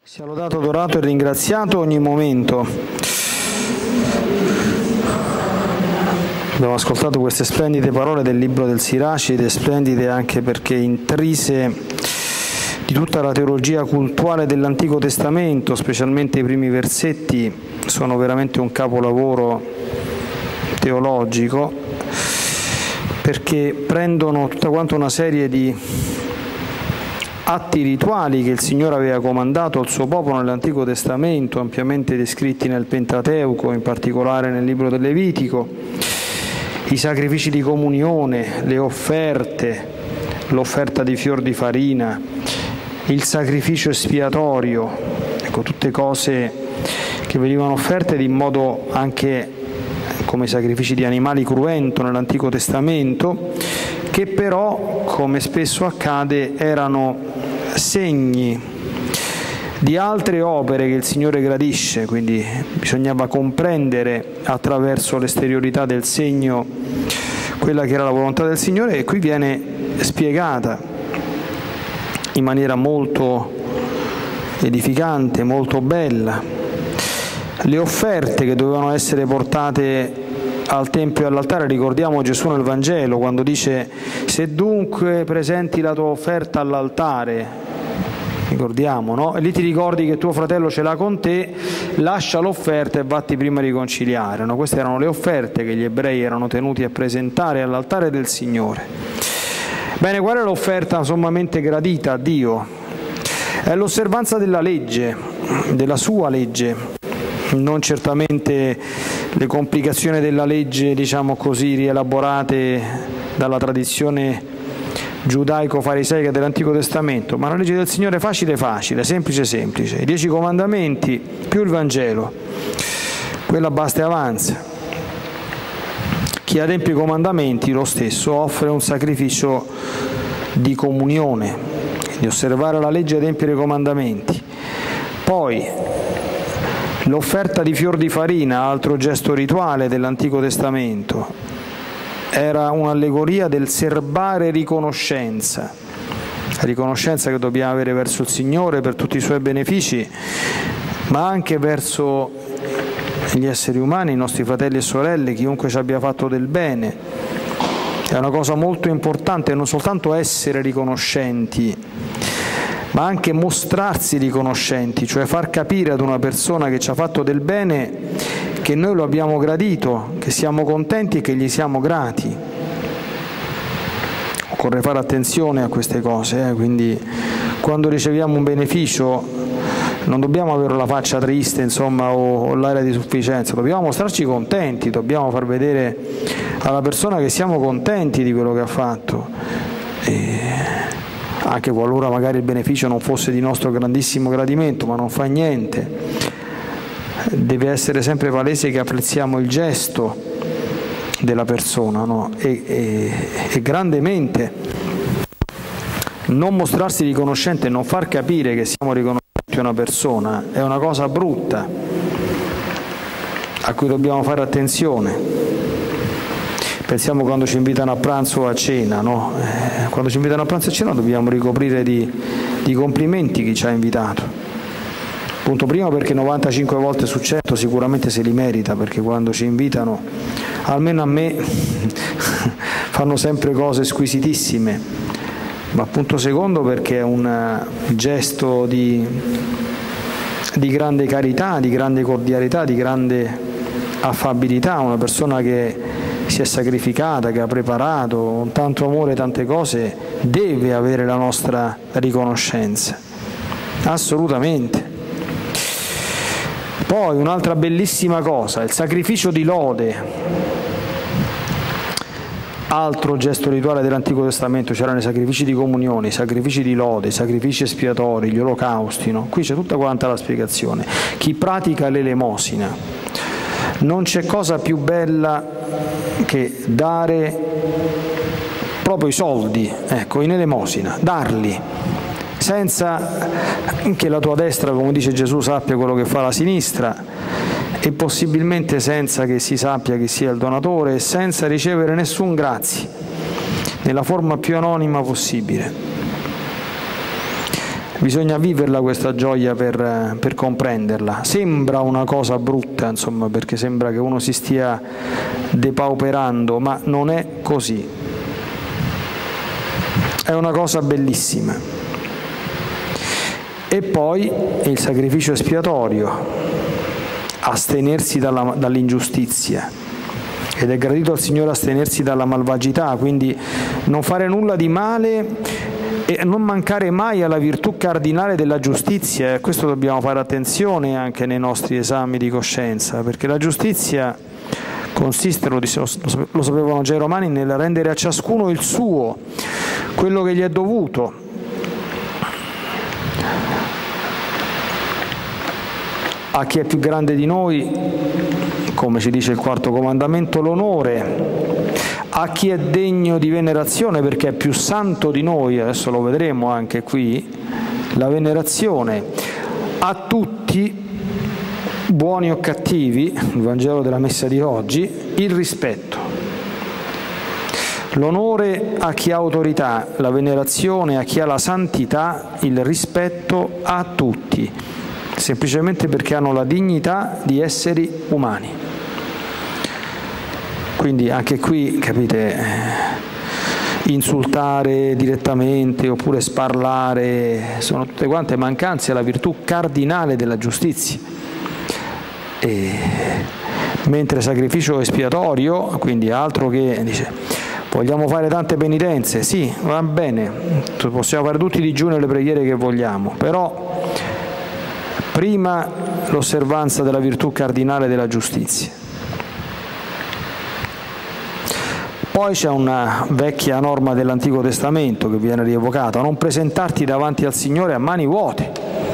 Sia lodato, adorato e ringraziato ogni momento. Abbiamo ascoltato queste splendide parole del libro del Siracide, splendide anche perché intrise di tutta la teologia cultuale dell'Antico Testamento, specialmente i primi versetti, sono veramente un capolavoro teologico, perché prendono tutta quanta una serie di atti rituali che il Signore aveva comandato al suo popolo nell'Antico Testamento, ampiamente descritti nel Pentateuco, in particolare nel libro del Levitico, i sacrifici di comunione, le offerte, l'offerta di fior di farina, il sacrificio espiatorio, ecco, tutte cose che venivano offerte in modo anche come sacrifici di animali cruento nell'Antico Testamento, che però, come spesso accade, erano segni di altre opere che il Signore gradisce, quindi bisognava comprendere attraverso l'esteriorità del segno quella che era la volontà del Signore, e qui viene spiegata in maniera molto edificante, molto bella, le offerte che dovevano essere portate al Tempio e all'altare. Ricordiamo Gesù nel Vangelo quando dice: se dunque presenti la tua offerta all'altare, ricordiamo, no? E lì ti ricordi che tuo fratello ce l'ha con te, lascia l'offerta e vatti prima a riconciliare, no? Queste erano le offerte che gli ebrei erano tenuti a presentare all'altare del Signore. Bene, qual è l'offerta sommamente gradita a Dio? È l'osservanza della legge, della sua legge, non certamente le complicazioni della legge, diciamo così, rielaborate dalla tradizione giudaico-fariseica dell'Antico Testamento, ma la legge del Signore facile facile, semplice semplice, i 10 comandamenti più il Vangelo, quella basta e avanza. Chi adempie i comandamenti lo stesso offre un sacrificio di comunione, di osservare la legge e adempiere i comandamenti. Poi l'offerta di fior di farina, altro gesto rituale dell'Antico Testamento, era un'allegoria del serbare riconoscenza, la riconoscenza che dobbiamo avere verso il Signore per tutti i Suoi benefici, ma anche verso gli esseri umani, i nostri fratelli e sorelle, chiunque ci abbia fatto del bene. È una cosa molto importante non soltanto essere riconoscenti, ma anche mostrarsi riconoscenti, cioè far capire ad una persona che ci ha fatto del bene che noi lo abbiamo gradito, che siamo contenti e che gli siamo grati. Occorre fare attenzione a queste cose, quindi quando riceviamo un beneficio non dobbiamo avere la faccia triste, insomma, o l'aria di sufficienza, dobbiamo mostrarci contenti, dobbiamo far vedere alla persona che siamo contenti di quello che ha fatto. Anche qualora magari il beneficio non fosse di nostro grandissimo gradimento, ma non fa niente. Deve essere sempre palese che apprezziamo il gesto della persona, no? E grandemente non mostrarsi riconoscente, non far capire che siamo riconoscenti a una persona è una cosa brutta a cui dobbiamo fare attenzione. Pensiamo quando ci invitano a pranzo o a cena, no? Quando ci invitano a pranzo e a cena dobbiamo ricoprire di complimenti chi ci ha invitato. Punto primo, perché 95 volte su 100 sicuramente se li merita, perché quando ci invitano, almeno a me, fanno sempre cose squisitissime. Ma punto secondo, perché è un gesto di grande carità, di grande cordialità, di grande affabilità, una persona che si è sacrificata, che ha preparato con tanto amore tante cose, deve avere la nostra riconoscenza, assolutamente. Poi un'altra bellissima cosa, il sacrificio di lode, altro gesto rituale dell'Antico Testamento. C'erano i sacrifici di comunione, i sacrifici di lode, i sacrifici espiatori, gli olocausti, no? Qui c'è tutta quanta la spiegazione. Chi pratica l'elemosina, non c'è cosa più bella che dare proprio i soldi, ecco, in elemosina, darli, senza che la tua destra, come dice Gesù, sappia quello che fa la sinistra, e possibilmente senza che si sappia chi sia il donatore, e senza ricevere nessun grazie, nella forma più anonima possibile. Bisogna viverla questa gioia per comprenderla. Sembra una cosa brutta, insomma, perché sembra che uno si stia depauperando, ma non è così. È una cosa bellissima. E poi il sacrificio espiatorio, astenersi dall'ingiustizia. Ed è gradito al Signore astenersi dalla malvagità, quindi non fare nulla di male e non mancare mai alla virtù cardinale della giustizia. A questo dobbiamo fare attenzione anche nei nostri esami di coscienza, perché la giustizia consiste, lo sapevano già i Romani, nel rendere a ciascuno il suo, quello che gli è dovuto. A chi è più grande di noi, come ci dice il quarto comandamento, l'onore. A chi è degno di venerazione perché è più santo di noi, adesso lo vedremo anche qui, la venerazione. A tutti, buoni o cattivi, il Vangelo della Messa di oggi, il rispetto. L'onore a chi ha autorità, la venerazione a chi ha la santità, il rispetto a tutti, semplicemente perché hanno la dignità di esseri umani. Quindi anche qui, capite, insultare direttamente oppure sparlare sono tutte quante mancanze alla virtù cardinale della giustizia. Mentre sacrificio espiatorio, quindi altro che, dice, vogliamo fare tante penitenze, sì, va bene, possiamo fare tutti i digiuni e le preghiere che vogliamo, però prima l'osservanza della virtù cardinale della giustizia. Poi c'è una vecchia norma dell'Antico Testamento che viene rievocata: non presentarti davanti al Signore a mani vuote.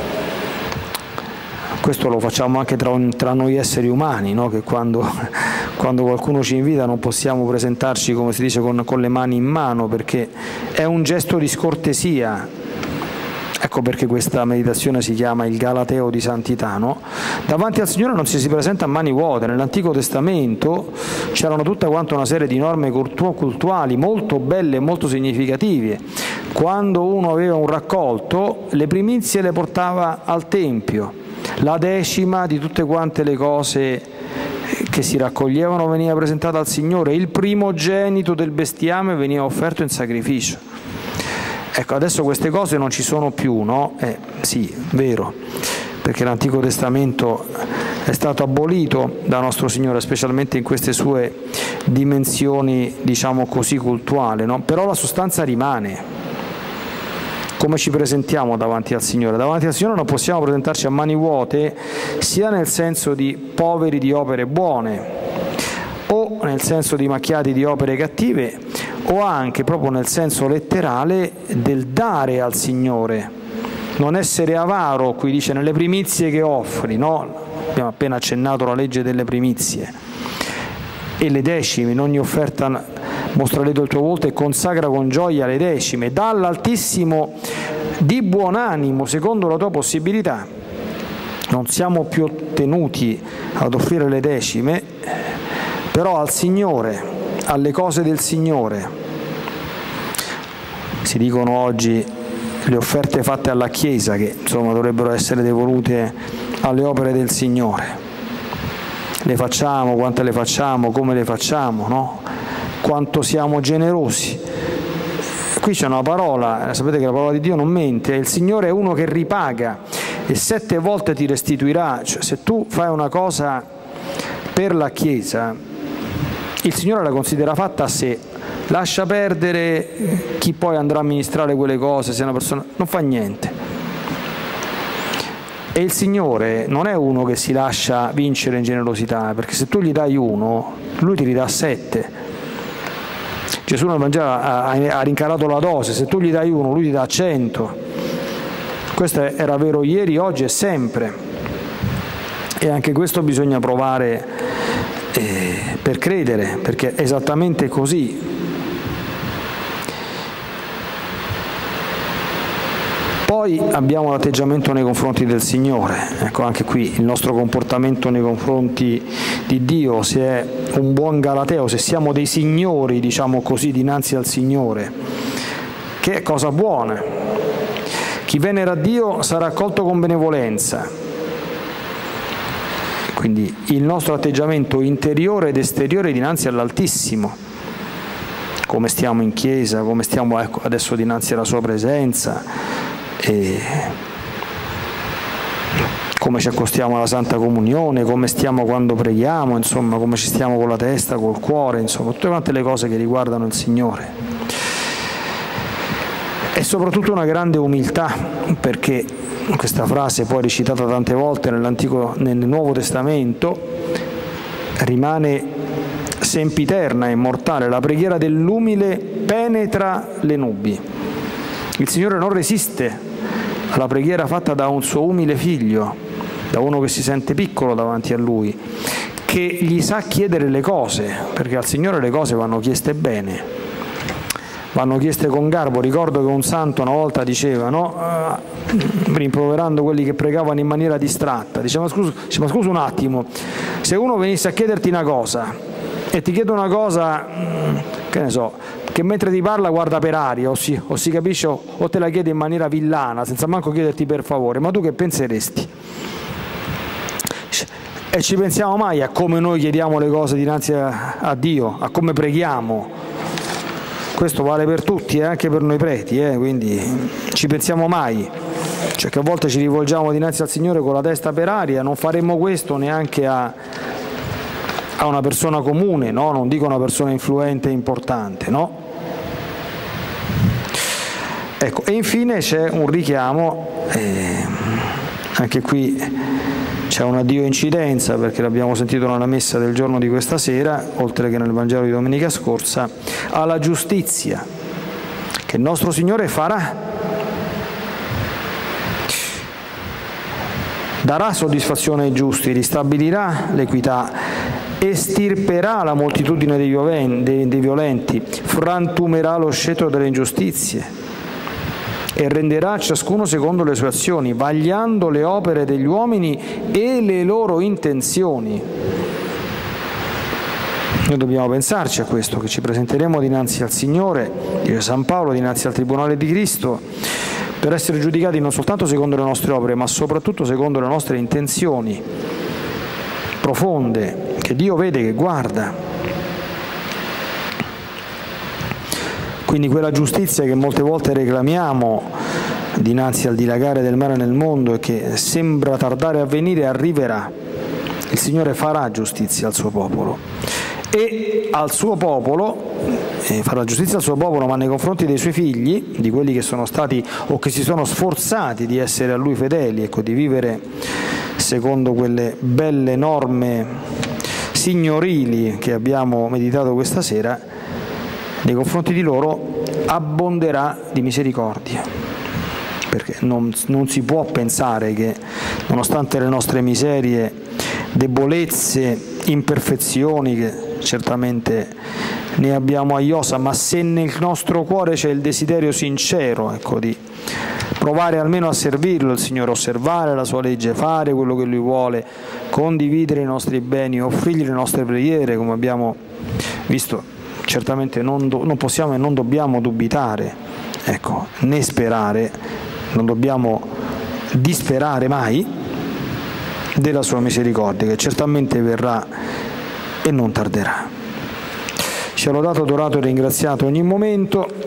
Questo lo facciamo anche tra noi esseri umani, no? Che quando qualcuno ci invita non possiamo presentarci, come si dice, con le mani in mano, perché è un gesto di scortesia. Ecco perché questa meditazione si chiama il Galateo di Santità, no? Davanti al Signore non si presenta a mani vuote. Nell'Antico Testamento c'erano tutta quanta una serie di norme cultuali molto belle e molto significative. Quando uno aveva un raccolto, le primizie le portava al Tempio. La decima di tutte quante le cose che si raccoglievano veniva presentata al Signore. Il primogenito del bestiame veniva offerto in sacrificio. Ecco, adesso queste cose non ci sono più, no? Sì, vero, perché l'Antico Testamento è stato abolito da nostro Signore, specialmente in queste sue dimensioni, diciamo così, cultuali, no? Però la sostanza rimane. Come ci presentiamo davanti al Signore? Davanti al Signore non possiamo presentarci a mani vuote, sia nel senso di poveri di opere buone, o nel senso di macchiati di opere cattive, o anche proprio nel senso letterale del dare al Signore. Non essere avaro, qui dice, nelle primizie che offri, no? Abbiamo appena accennato la legge delle primizie. E le decime, in ogni offerta mostra il tuo volto e consacra con gioia le decime. Dall'Altissimo di buon animo, secondo la tua possibilità. Non siamo più tenuti ad offrire le decime, però al Signore, alle cose del Signore. Si dicono oggi le offerte fatte alla Chiesa, che insomma dovrebbero essere devolute alle opere del Signore. Le facciamo, quante le facciamo, come le facciamo, no? Quanto siamo generosi. Qui c'è una parola, sapete che la parola di Dio non mente, il Signore è uno che ripaga e 7 volte ti restituirà. Cioè, se tu fai una cosa per la Chiesa, il Signore la considera fatta a sé, lascia perdere chi poi andrà a amministrare quelle cose, se una persona non fa niente. E il Signore non è uno che si lascia vincere in generosità, perché se tu gli dai 1, Lui ti ridà 7. Gesù nel Vangelo ha rincarato la dose: se tu gli dai 1, Lui ti dà 100. Questo era vero ieri, oggi e sempre. E anche questo bisogna provare per credere, perché è esattamente così. Poi abbiamo l'atteggiamento nei confronti del Signore. Ecco, anche qui il nostro comportamento nei confronti di Dio, se è un buon Galateo, se siamo dei signori, diciamo così, dinanzi al Signore, che è cosa buona. Chi venera a Dio sarà accolto con benevolenza. Quindi il nostro atteggiamento interiore ed esteriore dinanzi all'Altissimo, come stiamo in chiesa, come stiamo adesso dinanzi alla sua presenza, e come ci accostiamo alla Santa Comunione, come stiamo quando preghiamo, insomma, come ci stiamo con la testa, col cuore, insomma, tutte quante le cose che riguardano il Signore. E soprattutto una grande umiltà, perché questa frase poi recitata tante volte nel Nuovo Testamento rimane sempiterna e immortale. La preghiera dell'umile penetra le nubi. Il Signore non resiste alla preghiera fatta da un suo umile figlio, da uno che si sente piccolo davanti a Lui, che gli sa chiedere le cose, perché al Signore le cose vanno chieste bene, vanno chieste con garbo. Ricordo che un santo una volta diceva, no? Rimproverando quelli che pregavano in maniera distratta, diceva: ma scusa un attimo, se uno venisse a chiederti una cosa e ti chiede una cosa, che ne so, che mentre ti parla guarda per aria, o si capisce, o te la chiede in maniera villana, senza manco chiederti per favore, ma tu che penseresti? E ci pensiamo mai a come noi chiediamo le cose dinanzi a Dio, a come preghiamo? Questo vale per tutti, anche per noi preti, quindi ci pensiamo mai? Cioè che a volte ci rivolgiamo dinanzi al Signore con la testa per aria, non faremmo questo neanche a una persona comune, no? Non dico una persona influente e importante, no? Ecco, e infine c'è un richiamo, anche qui c'è una Dio incidenza, perché l'abbiamo sentito nella messa del giorno di questa sera, oltre che nel Vangelo di domenica scorsa, alla giustizia che il nostro Signore farà. Darà soddisfazione ai giusti, ristabilirà l'equità, estirperà la moltitudine dei violenti, frantumerà lo scettro delle ingiustizie e renderà a ciascuno secondo le sue azioni, vagliando le opere degli uomini e le loro intenzioni. Noi dobbiamo pensarci a questo, che ci presenteremo dinanzi al Signore, dice San Paolo, dinanzi al Tribunale di Cristo, per essere giudicati non soltanto secondo le nostre opere, ma soprattutto secondo le nostre intenzioni profonde, che Dio vede, che guarda. Quindi quella giustizia che molte volte reclamiamo dinanzi al dilagare del male nel mondo e che sembra tardare a venire, arriverà. Il Signore farà giustizia al suo popolo. E al suo popolo, farà giustizia al suo popolo, ma nei confronti dei suoi figli, di quelli che sono stati o che si sono sforzati di essere a Lui fedeli, ecco, di vivere secondo quelle belle norme signorili che abbiamo meditato questa sera, nei confronti di loro abbonderà di misericordia, perché non si può pensare che, nonostante le nostre miserie, debolezze, imperfezioni, che certamente ne abbiamo a iosa, ma se nel nostro cuore c'è il desiderio sincero, ecco, di provare almeno a servirlo il Signore, osservare la sua legge, fare quello che Lui vuole, condividere i nostri beni, offrirgli le nostre preghiere, come abbiamo visto, certamente non possiamo e non dobbiamo dubitare, ecco, né sperare, non dobbiamo disperare mai della sua misericordia, che certamente verrà e non tarderà. Sia lodato, adorato e ringraziato ogni momento.